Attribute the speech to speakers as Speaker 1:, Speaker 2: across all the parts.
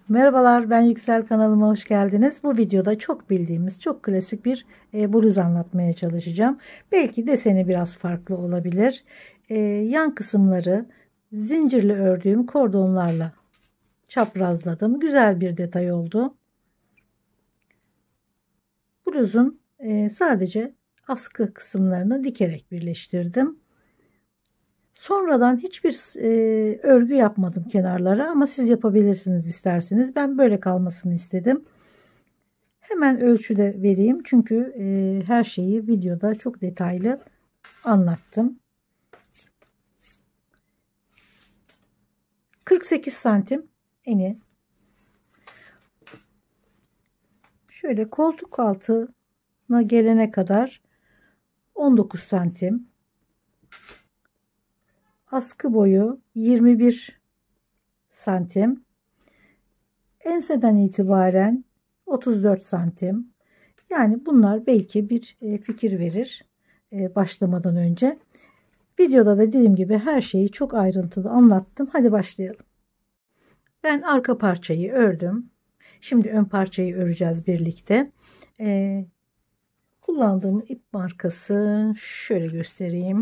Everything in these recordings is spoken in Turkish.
Speaker 1: Merhabalar, ben Yüksel, kanalıma hoş geldiniz. Bu videoda çok bildiğimiz, çok klasik bir bluz anlatmaya çalışacağım. Belki deseni biraz farklı olabilir. Yan kısımları zincirli ördüğüm kordonlarla çaprazladım. Güzel bir detay oldu. Bluzun sadece askı kısımlarını dikerek birleştirdim. Sonradan hiçbir örgü yapmadım kenarlara, ama siz yapabilirsiniz isterseniz. Ben böyle kalmasını istedim. Hemen ölçüde vereyim, çünkü her şeyi videoda çok detaylı anlattım. 48 santim eni. Şöyle koltuk altına gelene kadar 19 santim. Askı boyu 21 santim. Enseden itibaren 34 santim. Yani bunlar belki bir fikir verir başlamadan önce. Videoda da dediğim gibi her şeyi çok ayrıntılı anlattım. Hadi başlayalım. Ben arka parçayı ördüm. Şimdi ön parçayı öreceğiz birlikte. Kullandığım ip markası şöyle göstereyim.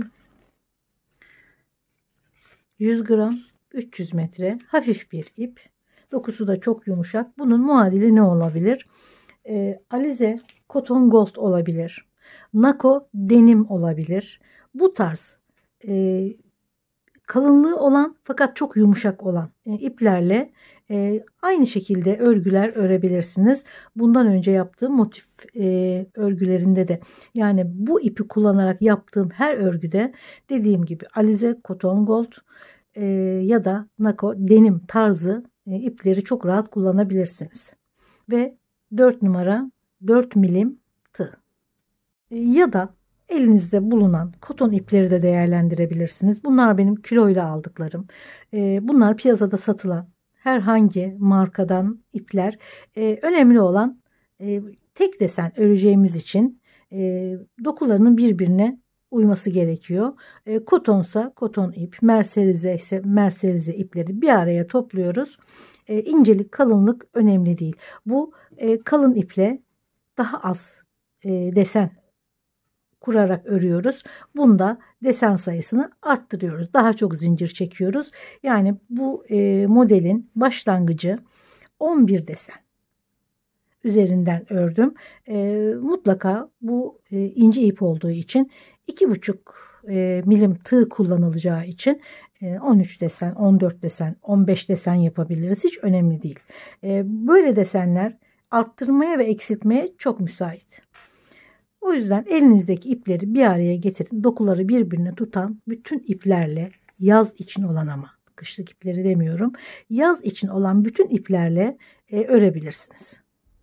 Speaker 1: 100 gram 300 metre hafif bir ip. Dokusu da çok yumuşak. Bunun muadili ne olabilir? Alize Cotton Gold olabilir. Nako denim olabilir. Bu tarz kalınlığı olan fakat çok yumuşak olan iplerle aynı şekilde örgüler örebilirsiniz. Bundan önce yaptığım motif örgülerinde de, yani bu ipi kullanarak yaptığım her örgüde dediğim gibi Alize Cotton Gold ya da Nako denim tarzı ipleri çok rahat kullanabilirsiniz. Ve 4 numara 4 milim tığ ya da elinizde bulunan koton ipleri de değerlendirebilirsiniz. Bunlar benim kiloyla aldıklarım. Bunlar piyasada satılan herhangi markadan ipler. Önemli olan tek desen öreceğimiz için dokularının birbirine uyması gerekiyor. Kotonsa koton ip, merserize ise merserize ipleri bir araya topluyoruz. İncelik, kalınlık önemli değil. Bu kalın iple daha az desen kurarak örüyoruz. Bunda desen sayısını arttırıyoruz. Daha çok zincir çekiyoruz. Yani bu modelin başlangıcı 11 desen üzerinden ördüm. Mutlaka bu ince ip olduğu için 2,5 milim tığ kullanılacağı için 13 desen, 14 desen, 15 desen yapabiliriz. Hiç önemli değil. Böyle desenler arttırmaya ve eksiltmeye çok müsait. O yüzden elinizdeki ipleri bir araya getirin. Dokuları birbirine tutan bütün iplerle, yaz için olan ama kışlık ipleri demiyorum, yaz için olan bütün iplerle örebilirsiniz.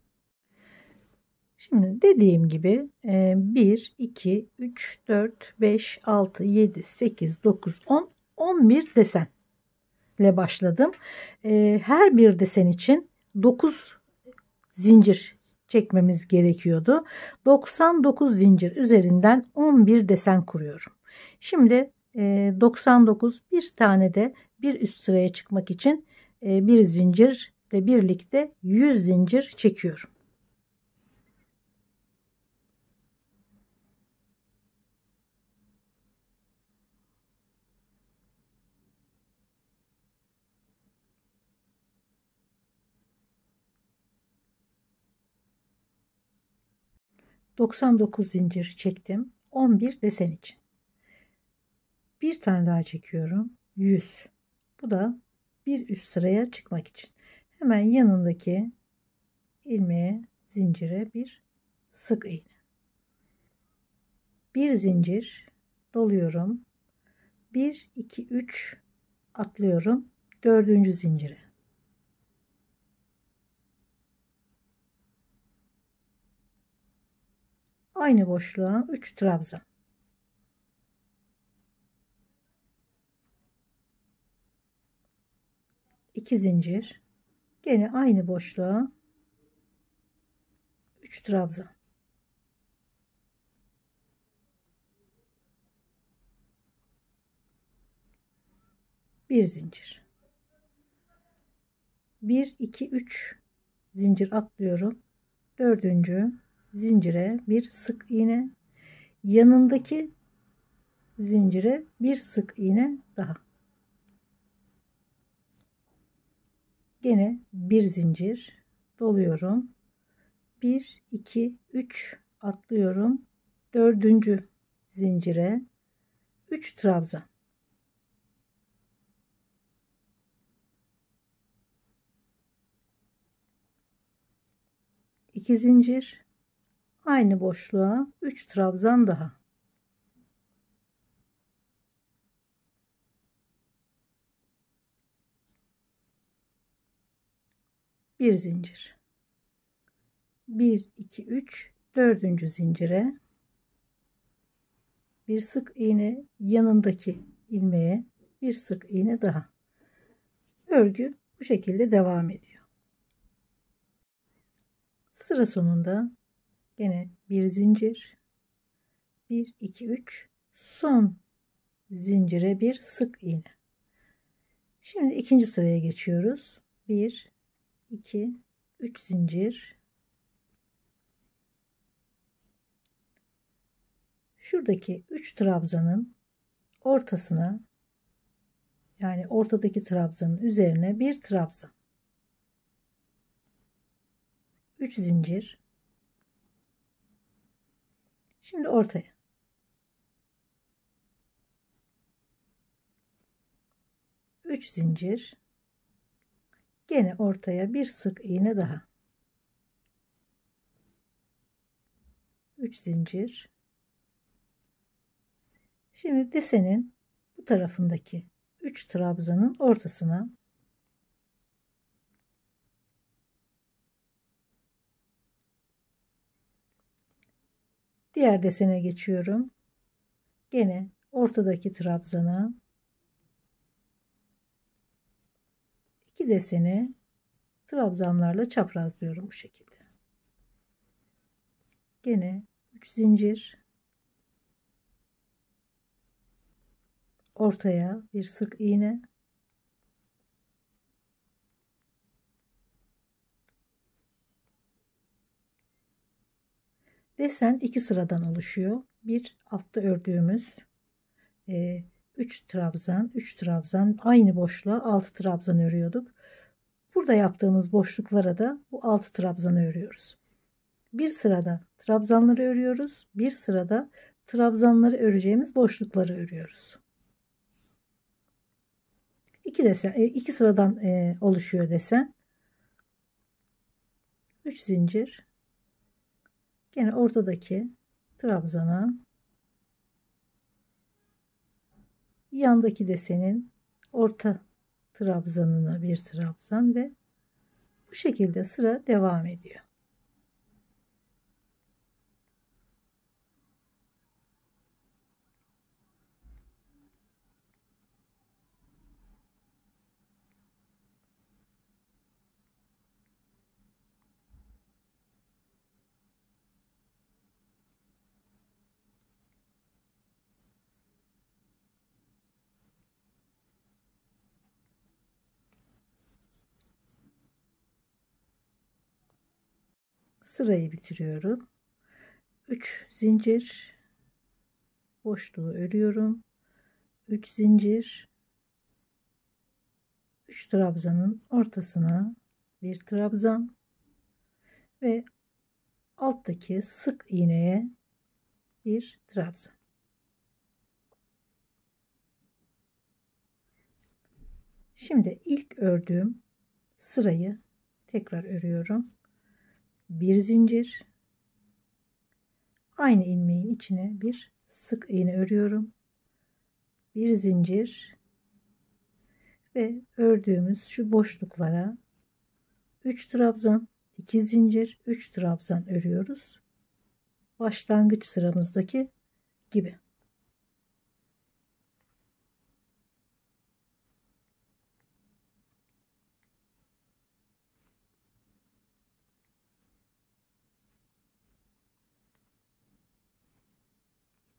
Speaker 1: Şimdi dediğim gibi 1, 2, 3, 4, 5, 6, 7, 8, 9, 10, 11 desenle başladım. Her bir desen için 9 zincir çekmemiz gerekiyordu. 99 zincir üzerinden 11 desen kuruyorum. Şimdi 99, bir tane de bir üst sıraya çıkmak için bir zincirle birlikte 100 zincir çekiyorum. ...99 zincir çektim. 11 desen için. Bir tane daha çekiyorum. 100. Bu da bir üst sıraya çıkmak için. Hemen yanındaki ilmeğe, zincire bir sık iğne. Bir zincir doluyorum. 1, 2, 3 atlıyorum. Dördüncü zincire. Aynı boşluğa 3 trabzan. 2 zincir. Gene aynı boşluğa 3 trabzan. Bir zincir. 1 2 3 zincir atlıyorum. Dördüncü zincire bir sık iğne, yanındaki zincire bir sık iğne daha. Gene bir zincir doluyorum. 1 2 3 atlıyorum. Dördüncü zincire 3 trabzan. 2 zincir, aynı boşluğa 3 trabzan daha. Bir zincir. 1 2 3 dördüncü zincire bir sık iğne, yanındaki ilmeğe bir sık iğne daha. Örgü bu şekilde devam ediyor. Sıra sonunda gene bir zincir, 1 2 3 son zincire bir sık iğne. Şimdi ikinci sıraya geçiyoruz. 1 2 3 zincir. Şuradaki 3 trabzanın ortasına, yani ortadaki trabzanın üzerine bir trabzan. 3 zincir. Şimdi ortaya. 3 zincir. Gene ortaya bir sık iğne daha. 3 zincir. Şimdi desenin bu tarafındaki 3 trabzanın ortasına diğer desene geçiyorum. Gene ortadaki trabzana 2 deseni trabzanlarla çaprazlıyorum bu şekilde. Gene 3 zincir, ortaya bir sık iğne, desen 2 sıradan oluşuyor. Bir altta ördüğümüz 3 trabzan, 3 trabzan, aynı boşluğa 6 trabzan örüyorduk. Burada yaptığımız boşluklara da bu 6 trabzanı örüyoruz. Bir sırada trabzanları örüyoruz. Bir sırada trabzanları öreceğimiz boşlukları örüyoruz. İki desen, iki sıradan oluşuyor desen. 3 zincir. Gene ortadaki trabzana, yandaki desenin orta trabzanına bir trabzan ve bu şekilde sıra devam ediyor. Sırayı bitiriyorum. 3 zincir boşluğu örüyorum. 3 zincir, 3 trabzanın ortasına bir trabzan ve alttaki sık iğneye bir trabzan. Şimdi ilk ördüğüm sırayı tekrar örüyorum. Bir zincir, aynı ilmeğin içine bir sık iğne örüyorum. Bir zincir ve ördüğümüz şu boşluklara 3 trabzan, 2 zincir, 3 trabzan örüyoruz. Başlangıç sıramızdaki gibi.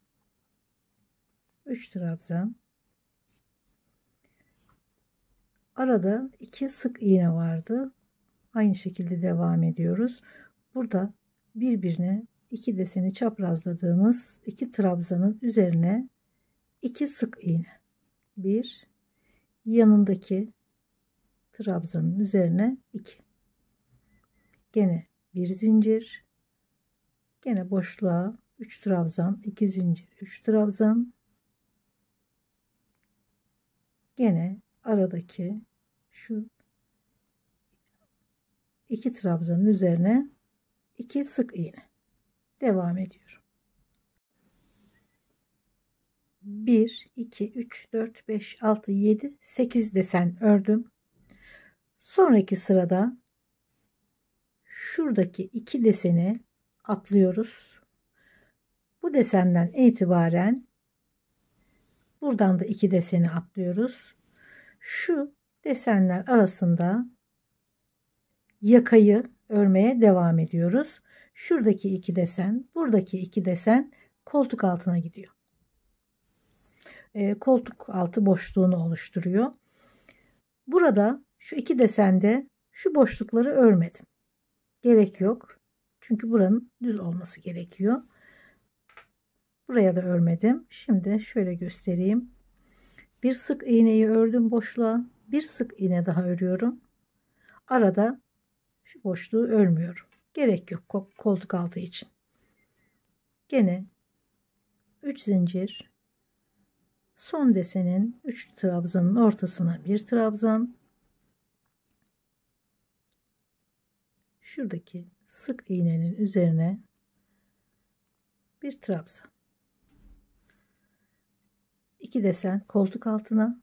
Speaker 1: Üç trabzan, Arada 2 sık iğne vardı. Aynı şekilde devam ediyoruz. Burada birbirine 2 deseni çaprazladığımız 2 trabzanın üzerine 2 sık iğne. Bir, yanındaki trabzanın üzerine 2. Gene bir zincir. Gene boşluğa 3 trabzan, 2 zincir, 3 trabzan. Gene aradaki şu 2 trabzanın üzerine 2 sık iğne. Devam ediyorum. 1, 2, 3, 4, 5, 6, 7, 8 desen ördüm. Sonraki sırada şuradaki 2 deseni atlıyoruz. Bu desenden itibaren buradan da 2 deseni atlıyoruz. Şu desenler arasında yakayı örmeye devam ediyoruz. Şuradaki 2 desen, buradaki 2 desen koltuk altına gidiyor. Koltuk altı boşluğunu oluşturuyor. Burada şu 2 desende şu boşlukları örmedim. Gerek yok. Çünkü buranın düz olması gerekiyor. Buraya da örmedim. Şimdi şöyle göstereyim. Bir sık iğneyi ördüm boşluğa. Bir sık iğne daha örüyorum. Arada şu boşluğu örmüyorum. Gerek yok koltuk altı için. Gene 3 zincir. Son desenin 3 trabzanın ortasına bir trabzan. Şuradaki sık iğnenin üzerine bir trabzan. 2 desen koltuk altına,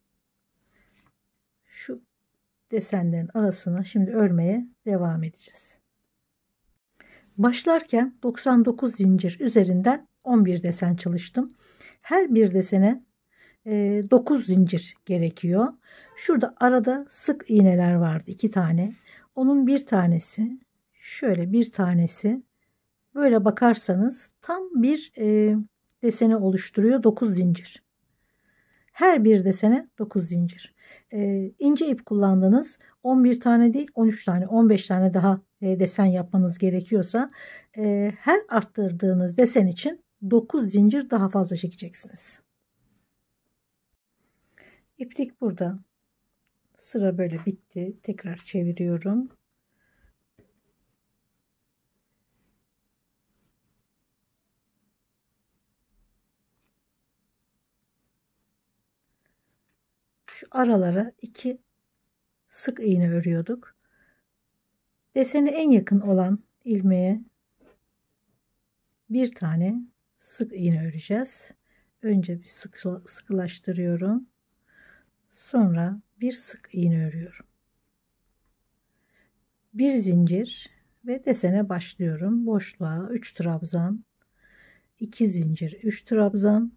Speaker 1: şu desenlerin arasına şimdi örmeye devam edeceğiz. Başlarken 99 zincir üzerinden 11 desen çalıştım. Her bir desene 9 zincir gerekiyor. Şurada arada sık iğneler vardı 2 tane. Onun bir tanesi, şöyle bir tanesi, böyle bakarsanız tam bir deseni oluşturuyor. 9 zincir. Her bir desene 9 zincir. İnce ip kullandınız. 11 tane değil 13 tane 15 tane daha desen yapmanız gerekiyorsa her arttırdığınız desen için 9 zincir daha fazla çekeceksiniz. İplik burada. Sıra böyle bitti. Tekrar çeviriyorum. Şu aralara 2 sık iğne örüyorduk. Deseni en yakın olan ilmeğe bir tane sık iğne öreceğiz. Önce bir sıkılaştırıyorum. Sonra bir sık iğne örüyorum. Bir zincir ve desene başlıyorum. Boşluğa 3 trabzan, 2 zincir, 3 trabzan.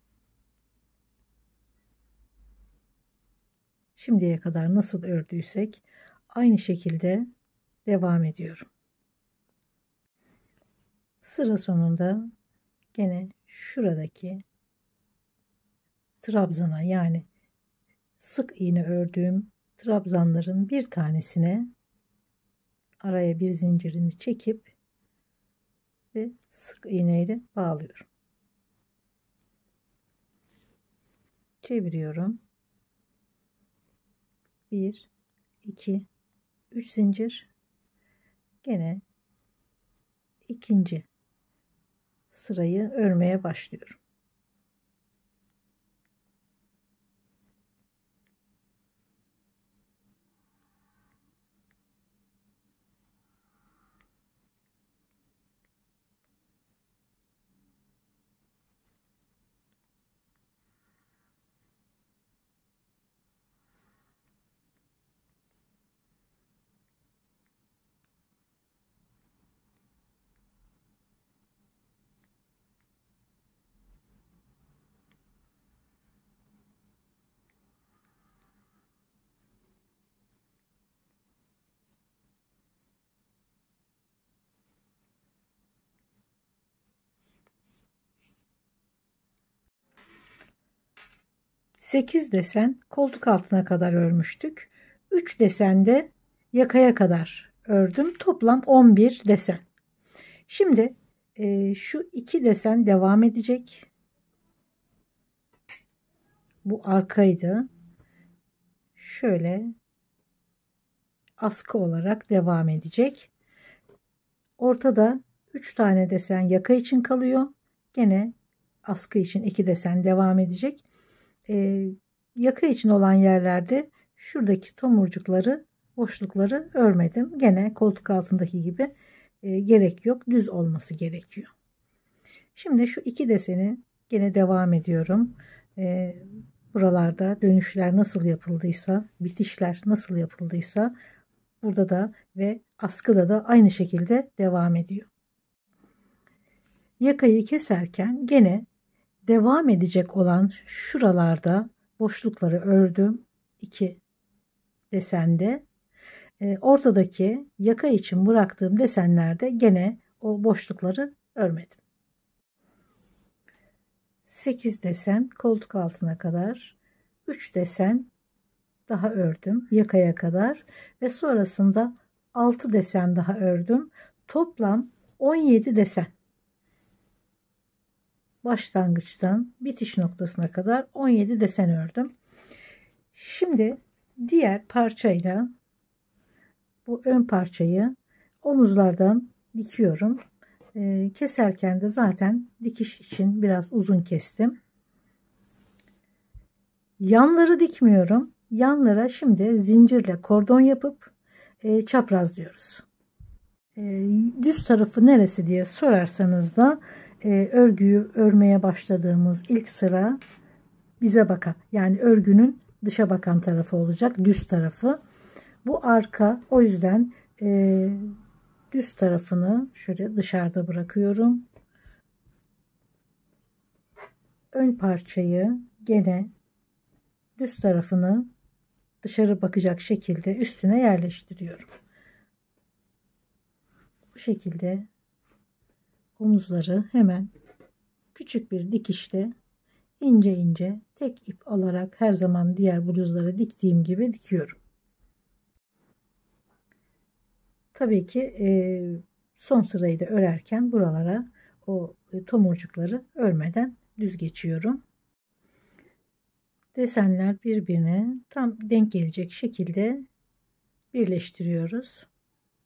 Speaker 1: Şimdiye kadar nasıl ördüysek aynı şekilde devam ediyorum. Sıra sonunda gene şuradaki trabzana, yani sık iğne ördüğüm trabzanların bir tanesine araya bir zincirini çekip ve sık iğne ile bağlıyorum. Çeviriyorum. 1, 2, 3 zincir. Gene ikinci sırayı örmeye başlıyorum. Sekiz desen koltuk altına kadar örmüştük. 3 desende yakaya kadar ördüm. Toplam 11 desen. Şimdi şu 2 desen devam edecek. Bu arkaydı. Şöyle askı olarak devam edecek. Ortada 3 tane desen yaka için kalıyor. Gene askı için 2 desen devam edecek. Yaka için olan yerlerde şuradaki tomurcukları, boşlukları örmedim. Gene koltuk altındaki gibi gerek yok. Düz olması gerekiyor. Şimdi şu 2 deseni gene devam ediyorum. Buralarda dönüşler nasıl yapıldıysa, bitişler nasıl yapıldıysa burada da ve askıda da aynı şekilde devam ediyor. Yakayı keserken gene devam edecek olan şuralarda boşlukları ördüm. 2 desende. Ortadaki yaka için bıraktığım desenlerde gene o boşlukları örmedim. 8 desen koltuk altına kadar, 3 desen daha ördüm yakaya kadar ve sonrasında 6 desen daha ördüm. Toplam 17 desen. Başlangıçtan bitiş noktasına kadar 17 desen ördüm. Şimdi diğer parçayla bu ön parçayı omuzlardan dikiyorum. Keserken de zaten dikiş için biraz uzun kestim. Yanları dikmiyorum. Yanlara şimdi zincirle kordon yapıp çaprazlıyoruz. Düz tarafı neresi diye sorarsanız da örgüyü örmeye başladığımız ilk sıra bize bakan, yani örgünün dışa bakan tarafı olacak, düz tarafı. Bu arka, o yüzden düz tarafını şöyle dışarıda bırakıyorum. Ön parçayı gene düz tarafını dışarı bakacak şekilde üstüne yerleştiriyorum. Bu şekilde omuzları hemen küçük bir dikişle ince ince tek ip alarak her zaman diğer bluzları diktiğim gibi dikiyorum. Tabii ki son sırayı da örerken buralara o tomurcukları örmeden düz geçiyorum. Desenler birbirine tam denk gelecek şekilde birleştiriyoruz.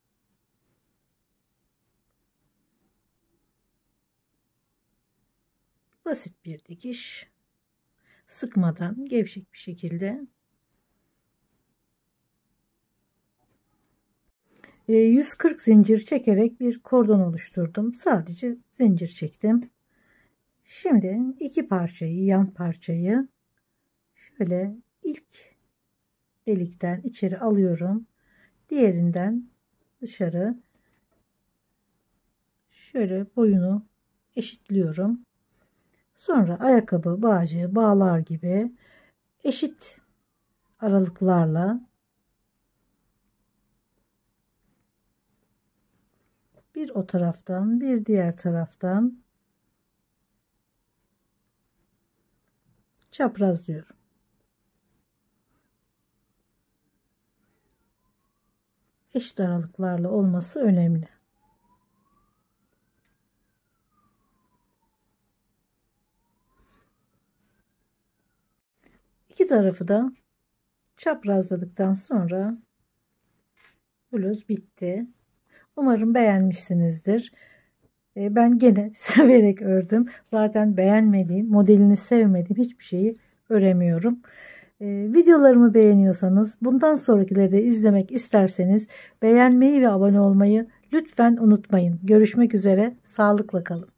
Speaker 1: Basit bir dikiş. Sıkmadan gevşek bir şekilde. 140 zincir çekerek bir kordon oluşturdum. Sadece zincir çektim. Şimdi iki parçayı, yan parçayı şöyle ilk delikten içeri alıyorum. Diğerinden dışarı şöyle boyunu eşitliyorum. Sonra ayakkabı bağcığı bağlar gibi eşit aralıklarla bir o taraftan bir diğer taraftan çaprazlıyorum. Eşit aralıklarla olması önemli. İki tarafı da çaprazladıktan sonra bluz bitti. Umarım beğenmişsinizdir. Ben gene severek ördüm. Zaten beğenmediğim, modelini sevmediğim hiçbir şeyi öremiyorum. Videolarımı beğeniyorsanız, bundan sonrakileri de izlemek isterseniz beğenmeyi ve abone olmayı lütfen unutmayın. Görüşmek üzere, sağlıkla kalın.